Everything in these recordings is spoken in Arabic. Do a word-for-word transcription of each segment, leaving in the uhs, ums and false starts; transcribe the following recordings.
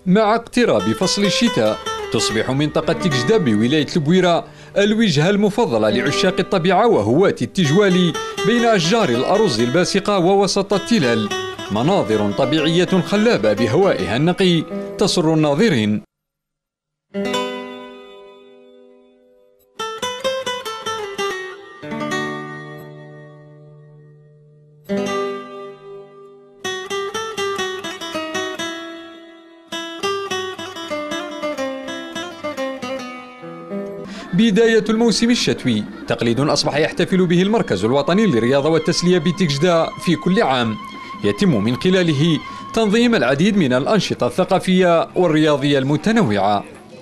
مع اقتراب فصل الشتاء تصبح منطقة تيكجدا بولاية البويرة الوجهة المفضلة لعشاق الطبيعة وهواة التجوال بين أشجار الأرز الباسقة ووسط التلال. مناظر طبيعية خلابة بهوائها النقي تسر الناظرين. بداية الموسم الشتوي تقليد أصبح يحتفل به المركز الوطني للرياضة والتسلية بتيكجدا في كل عام، يتم من خلاله تنظيم العديد من الأنشطة الثقافية والرياضية المتنوعة.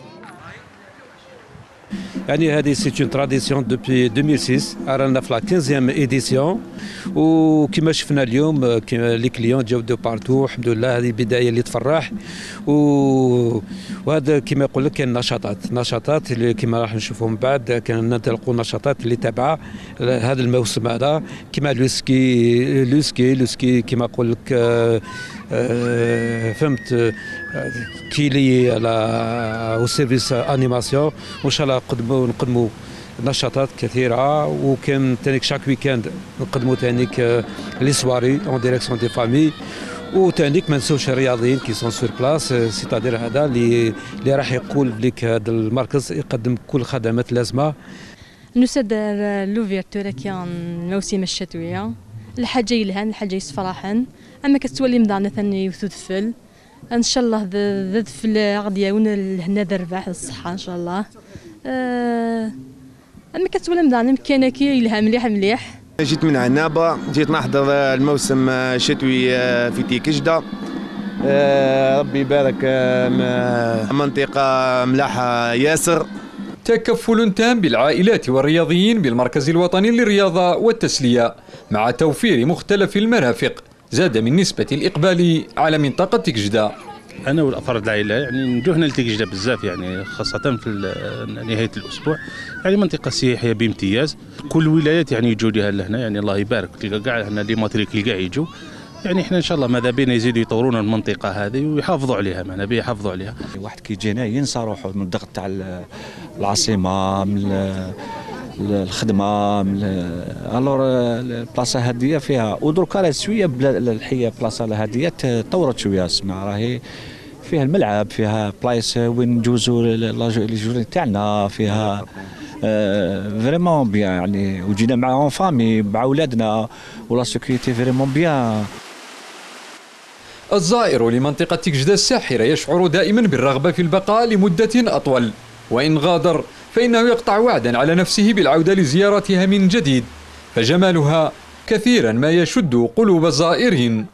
يعني هذه سي اون تراديسيون دوبي ألفين وستة، رانا في لا خمسطاش ايديسيون، وكما شفنا اليوم لي كليون جاو دو بارتو، الحمد لله. هذه بدايه اللي تفرح، وهذا كما يقول لك كاين نشاطات نشاطات اللي كما راح نشوفوا من بعد، كان ننطلقوا نشاطات اللي تابعه هذا الموسم هذا، كما لو سكي لو سكي لو سكي كما نقول لك فهمت كي لي على او سيرفيس انيماسيون، وان شاء الله نقدموا نقدموا نشاطات كثيره. وكان تانيك شاك ويكاند نقدموا تانيك لي سواري اون ديريكسيون دي فامي، وتانيك ما نساوش الرياضيين كي سون سور بلاس، سيتادير هذا اللي اللي راح يقول لك هذا المركز يقدم كل الخدمات اللازمه. نسد لوفيرتور كان الموسم الشتويه، الحاجه يلهن الحاجه يصفراحن، اما كتولي مضانه ثاني وتدفل ان شاء الله ذا في غادي يعاون الهنا ذا الرباح الصحه ان شاء الله. أه اما كتولي مضانه مكانه كي يلها مليح مليح. جيت من عنابه، جيت نحضر الموسم الشتوي في تيكجدا. أه ربي يبارك، منطقه ملاحه ياسر. تكفل تام بالعائلات والرياضيين بالمركز الوطني للرياضة والتسلية مع توفير مختلف المرافق زاد من نسبة الإقبال على منطقة تيكجدا. أنا والأفراد العائلة يعني نجوا هنا لتيكجدا بزاف، يعني خاصة في نهاية الأسبوع، يعني منطقة سياحية بامتياز. كل ولايات يعني يجوا لها لهنا، يعني الله يبارك، تلقى كاع هنا لي ماتريكل كاع يجوا. يعني احنا ان شاء الله ماذا بينا يزيدوا يطورون المنطقه هذه ويحافظوا عليها، معنا بيه يحافظوا عليها. واحد كي يجينا ينسى روحه من الضغط تاع العاصمه، من الخدمه، من الور البلاصه هذه فيها، ودركا راه شويه الحيه بلاصه هذه تطورت شويه، اسمع راهي فيها الملعب، فيها بلايص وين نجوزوا لي جوري تاعنا، فيها فريمون بيان يعني، وجينا معاهم فامي مع اولادنا ولا سيكوريتي فريمون بيان. الزائر لمنطقة تيكجدا الساحرة يشعر دائما بالرغبة في البقاء لمدة أطول، وإن غادر فإنه يقطع وعدا على نفسه بالعودة لزيارتها من جديد، فجمالها كثيرا ما يشد قلوب الزائرين.